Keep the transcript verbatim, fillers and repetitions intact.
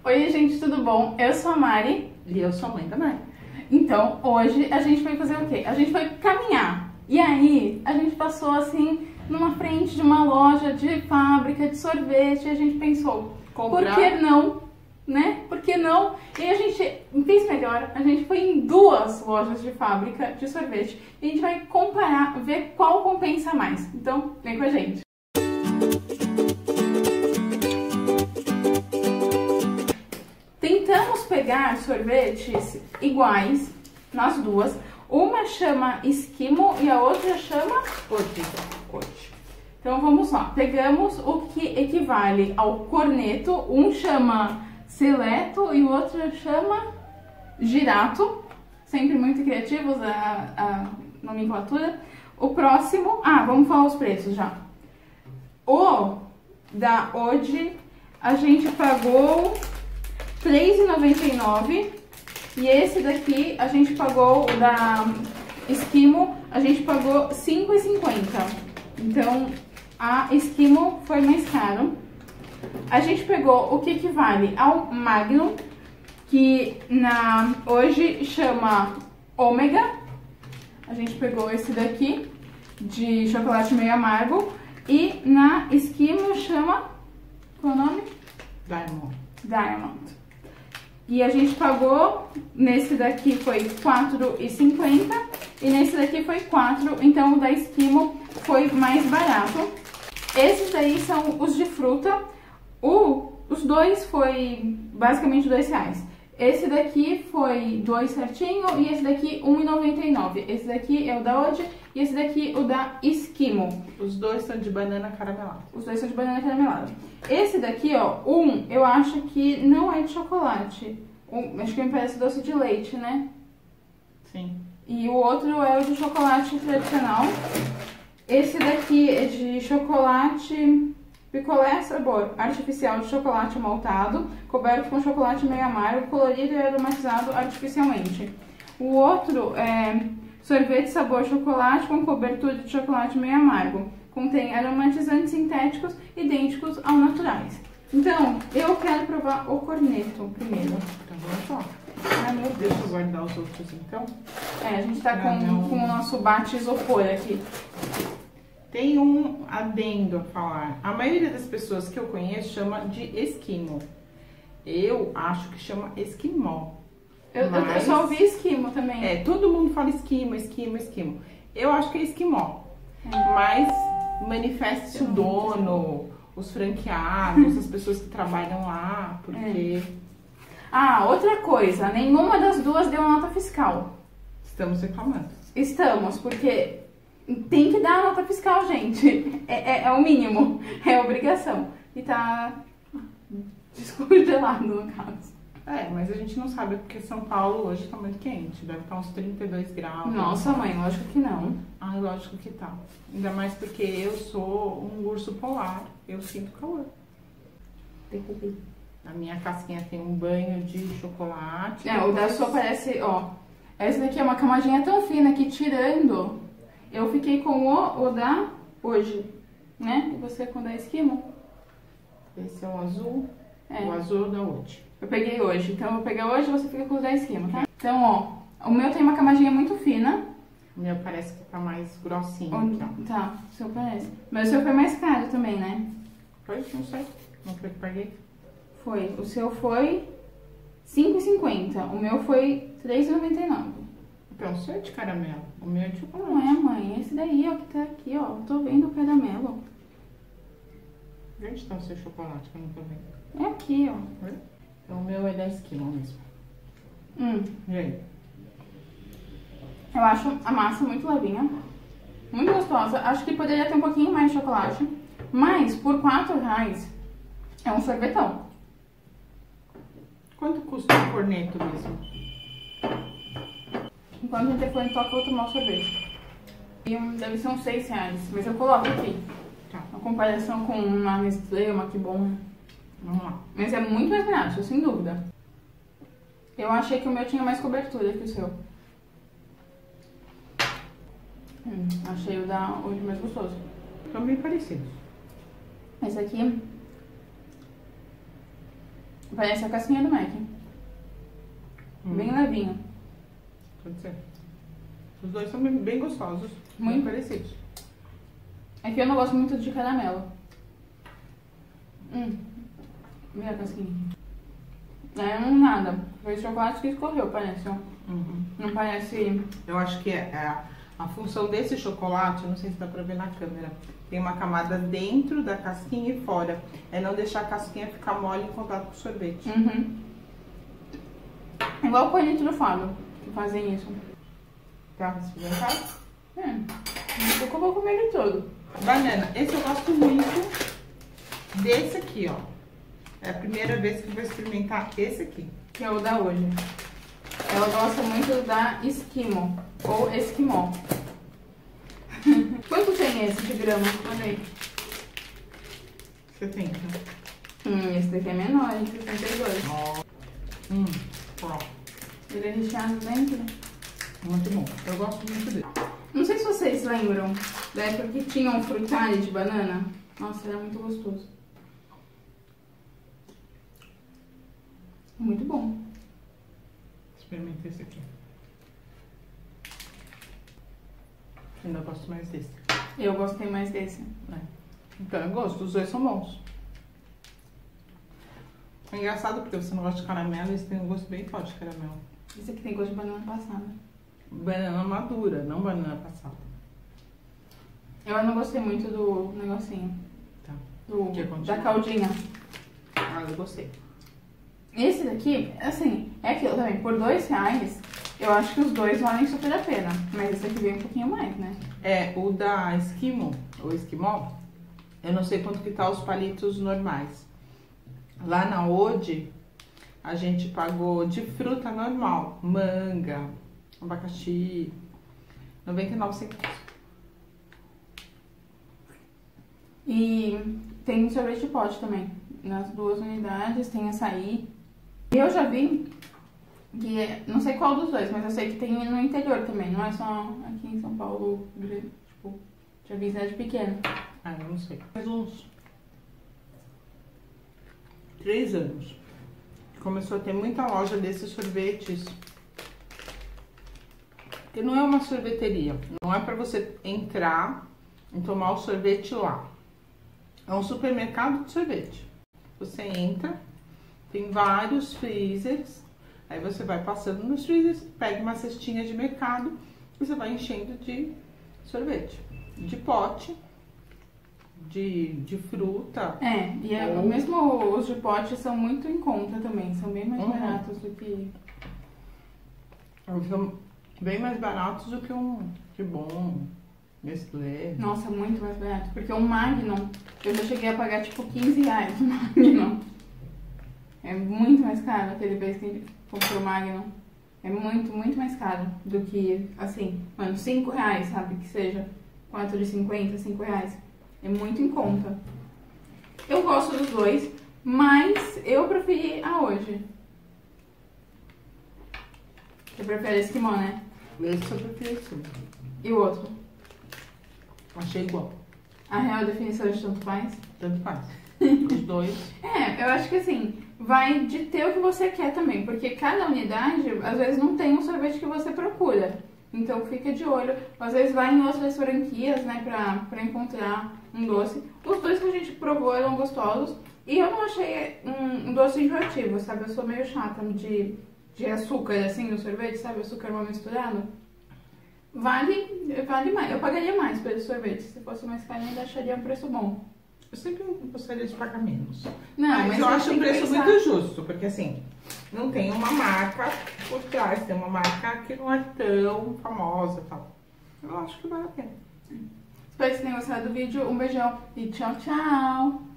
Oi, gente, tudo bom? Eu sou a Mari. E eu sou a mãe da Mari. Então, hoje a gente foi fazer o quê? A gente foi caminhar. E aí, a gente passou assim, numa frente de uma loja de fábrica de sorvete. E a gente pensou, Comprar. por que não? Né? Por que não? E a gente fez melhor. A gente foi em duas lojas de fábrica de sorvete. E a gente vai comparar, ver qual compensa mais. Então, vem com a gente. Tentamos pegar sorvetes iguais nas duas. Uma chama Esquimo e a outra chama Cote. Então vamos lá. Pegamos o que equivale ao corneto. Um chama Seleto e o outro chama Girato. Sempre muito criativos a, a nomenclatura. O próximo... Ah, vamos falar os preços já. O da Ode a gente pagou três reais e noventa e nove centavos e esse daqui a gente pagou, o da Esquimo, a gente pagou cinco reais e cinquenta centavos. Então a Esquimo foi mais caro. A gente pegou o que equivale ao Magnum, que na hoje chama Ômega. A gente pegou esse daqui de chocolate meio amargo e na Esquimo chama, qual é o nome? Diamond. Diamond. E a gente pagou, nesse daqui foi quatro reais e cinquenta centavos e nesse daqui foi quatro reais, então o da Esquimo foi mais barato. Esses daí são os de fruta, o, os dois foi basicamente dois reais. Esse daqui foi dois certinho e esse daqui um real e noventa e nove centavos. Esse daqui é o da Ode e esse daqui o da Esquimo. Os dois são de banana caramelada. Os dois são de banana caramelada. Esse daqui, ó, um, eu acho que não é de chocolate. Um, acho que me parece doce de leite, né? Sim. E o outro é o de chocolate tradicional. Esse daqui é de chocolate picolé sabor artificial de chocolate maltado, coberto com chocolate meio amargo, colorido e aromatizado artificialmente. O outro é sorvete sabor chocolate com cobertura de chocolate meio amargo. Contém aromatizantes sintéticos idênticos aos naturais. Então, eu quero provar o corneto primeiro. Então vamos lá. Ai, meu Deus. Deixa eu guardar os outros então. É, a gente tá Ah, com, não. com o nosso bate isopor aqui. Tem um adendo a falar. A maioria das pessoas que eu conheço chama de Esquimo. Eu acho que chama Esquimó. Eu, eu- eu Mas- só ouvi esquimo também. É, todo mundo fala esquimo, esquimo, esquimo. Eu acho que é Esquimó. Mas manifeste-se o dono, os franqueados, as pessoas que trabalham lá, porque Ah, outra coisa, nenhuma das duas deu nota fiscal. estamos reclamando. Estamos, porque tem que dar nota fiscal, gente. É, é, é o mínimo, é obrigação. E tá descongelado, no caso. É, mas a gente não sabe porque São Paulo hoje tá muito quente, deve estar uns trinta e dois graus. Nossa, mãe, lógico que não. Ah, lógico que tá. Ainda mais porque eu sou um urso polar, eu sinto calor. Derrubei. A minha casquinha tem um banho de chocolate. É, o da sua parece, ó. Essa daqui é uma camadinha tão fina que tirando, eu fiquei com o, o da hoje, né? E você com o da Esquimo? Esse é o azul, É. o azul da Ode. Eu peguei hoje, então eu vou pegar hoje e você fica com o da Esquimo, tá? Então, ó, o meu tem uma camadinha muito fina. O meu parece que tá mais grossinho O- aqui, ó. Tá, o seu parece. Mas o seu foi mais caro também, né? Pois, não sei. Não foi que paguei. Foi. O seu foi cinco reais e cinquenta centavos. O meu foi três reais e noventa e nove centavos. Então, o seu é de caramelo. O meu é de chocolate. Não é, mãe. Esse daí, ó, que tá aqui, ó. Tô vendo o caramelo. Onde tá o seu chocolate que eu não tô vendo? É aqui, ó. Então, o meu é dez quilos mesmo. Hum. E aí? Eu acho a massa muito levinha. Muito gostosa. Acho que poderia ter um pouquinho mais de chocolate. Mas, por quatro reais, é um sorvetão. Quanto custa o corneto mesmo? Enquanto o telefone toca, eu vou tomar o sorvete. E um, deve ser uns seis reais. Mas eu coloco aqui. Tá, Uma comparação com uma Nestlé, uma Que Bom. vamos lá. Mas é muito mais barato, sem dúvida. Eu achei que o meu tinha mais cobertura que o seu. Hum, achei o da hoje mais gostoso. São bem parecidos. Esse aqui Parece a casquinha do Mac. Hum. Bem levinho. Pode ser. Os dois são bem, bem gostosos. Muito parecidos. É que eu não gosto muito de caramelo. Hum. Vê a casquinha. É um nada. Foi chocolate que escorreu, parece, ó. Uhum. Não parece... Eu acho que é, é a, a função desse chocolate, não sei se dá pra ver na câmera, tem uma camada dentro da casquinha e fora. É não deixar a casquinha ficar mole em contato com o sorvete. Uhum. Igual o coelho trufado, que fazem isso. Tá, experimentado? É. Eu vou comer ele todo. Banana. Esse eu gosto muito desse aqui, ó. É a primeira vez que eu vou experimentar esse aqui. Que é o da hoje. Ela gosta muito da Esquimo, ou Esquimó. Quanto tem esse de grama? Olha aí. setenta. Hum, esse daqui é menor, hein? sessenta e dois. Oh. Hum, ó. Ele é recheado dentro. Muito bom. Eu gosto muito dele. Não sei se vocês lembram da época que tinha um frutale de banana. Nossa, era muito gostoso. Muito bom. Experimentei esse aqui. Ainda gosto mais desse. Eu gostei mais desse. É. Então eu gosto, os dois são bons. É engraçado porque você não gosta de caramelo, esse tem um gosto bem forte de caramelo. Esse aqui tem gosto de banana passada. Banana madura, não banana passada. Eu não gostei muito do negocinho. Tá. Do, da caldinha. Ah, eu gostei. Esse daqui, assim, é aquilo também. Por dois reais, eu acho que os dois valem super a pena. Mas esse aqui vem um pouquinho mais, né? É, o da Esquimo, ou Esquimó, eu não sei quanto que tá os palitos normais. Lá na Ode, a gente pagou de fruta normal. Manga, abacaxi, noventa e nove centavos. E tem sorvete de pote também. Nas duas unidades, tem açaí. Eu já vi que, é, não sei qual dos dois, mas eu sei que tem no interior também. Não é só aqui em São Paulo, tipo, já vi cidade pequena. Ah, eu não sei. Faz uns três anos. Começou a ter muita loja desses sorvetes. Porque não é uma sorveteria. Não é pra você entrar e tomar o sorvete lá. É um supermercado de sorvete. Você entra, tem vários freezers, aí você vai passando nos freezers, pega uma cestinha de mercado e você vai enchendo de sorvete. De pote, de, de fruta. É, e é, ou... mesmo os de pote são muito em conta também, são bem mais uhum. baratos do que... São bem mais baratos do que um que bom, Nestlé. Nossa, muito mais barato, porque um Magnum, eu já cheguei a pagar tipo quinze reais no Magnum. É muito mais caro aquele vez que a gente comprou o Magnum. É muito, muito mais caro do que, assim, mano, cinco reais, sabe? Que seja quatro de cinquenta, cinco reais. É muito em conta. Eu gosto dos dois, mas eu preferi a hoje. Você prefere Esquimó, né? Esse eu prefiro sim. E o outro? Achei igual. A real definição de tanto faz? Tanto faz. Os dois. É, eu acho que assim, vai de ter o que você quer também, porque cada unidade, às vezes, não tem um sorvete que você procura. Então fica de olho. Às vezes vai em outras franquias, né, pra, pra encontrar um doce. Os dois que a gente provou eram gostosos. E eu não achei um, um doce enjoativo, sabe? Eu sou meio chata de, de açúcar, assim, no sorvete, sabe? Açúcar mal misturado. Vale, vale mais. Eu pagaria mais pelo sorvete. Se fosse mais caro, eu ainda acharia um preço bom. Eu sempre gostaria de pagar menos. Não, mas, mas eu acho o preço pensar... muito justo, porque assim, não tem uma marca por trás, tem uma marca que não é tão famosa e tal. Eu acho que vale a pena. Espero que vocês tenham gostado do vídeo. Um beijão e tchau, tchau!